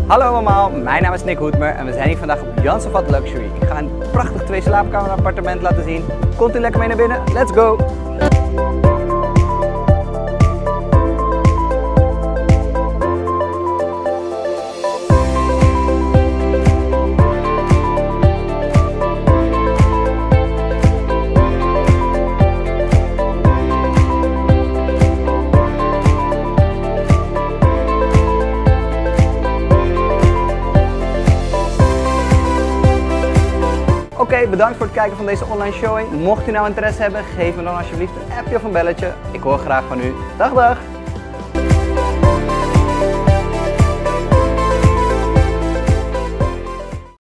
Hallo allemaal, mijn naam is Nick Hoedmer en we zijn hier vandaag op Jan Safat Luxury. Ik ga een prachtig 2 slaapkamer appartement laten zien. Komt u lekker mee naar binnen? Let's go! Oké, bedankt voor het kijken van deze online showing. Mocht u nou interesse hebben, geef me dan alsjeblieft een appje of een belletje. Ik hoor graag van u. Dag dag!